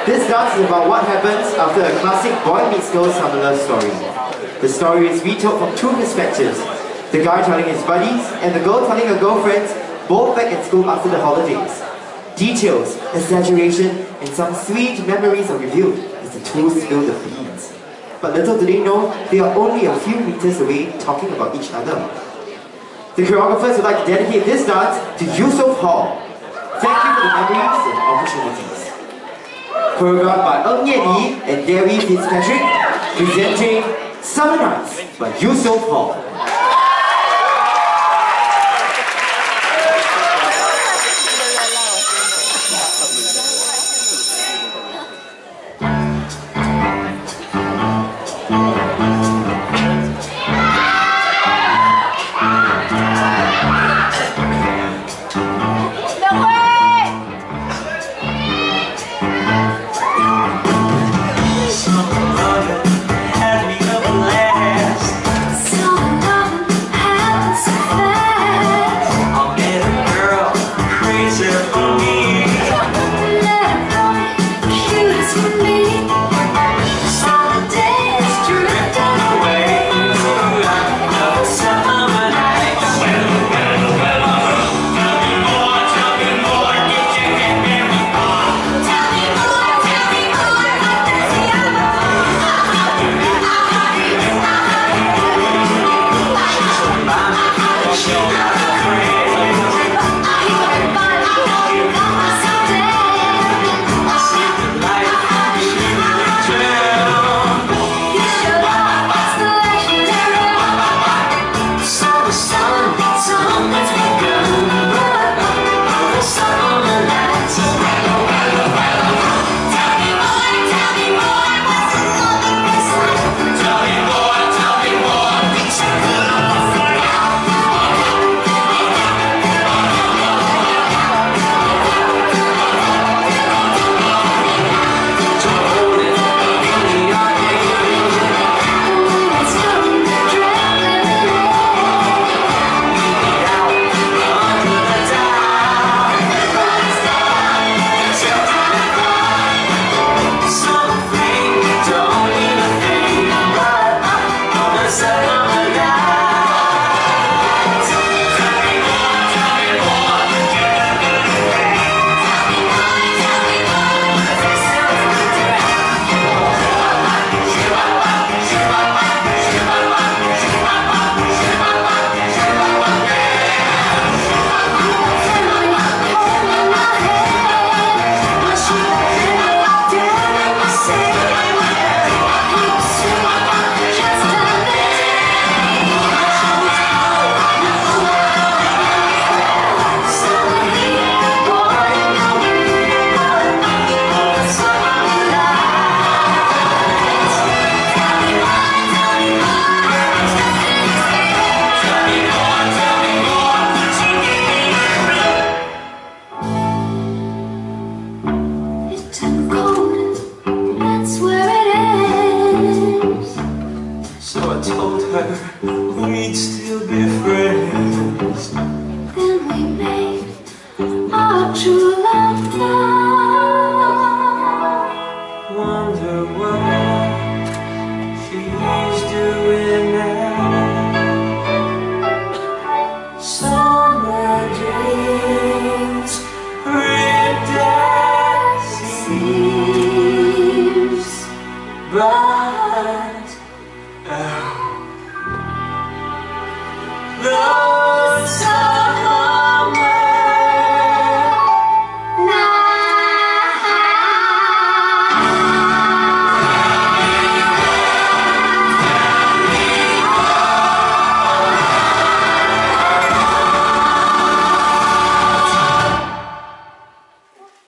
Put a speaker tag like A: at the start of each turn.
A: This dance is about what happens after a classic boy meets girl summer love story. The story is retold from two perspectives. The guy telling his buddies and the girl telling her girlfriends, both back at school after the holidays. Details, exaggeration, and some sweet memories are revealed as the two spill the beans. But little do they know, they are only a few meters away talking about each other. The choreographers would like to dedicate this dance to Yusof Hall. Thank you for the memories and opportunities. Choreographed by Ng Ye Yi and Gary Fitzpatrick, presenting Summer Nights by Yusof Hall.
B: So I told her we'd still be friends.
C: Then we made our true love.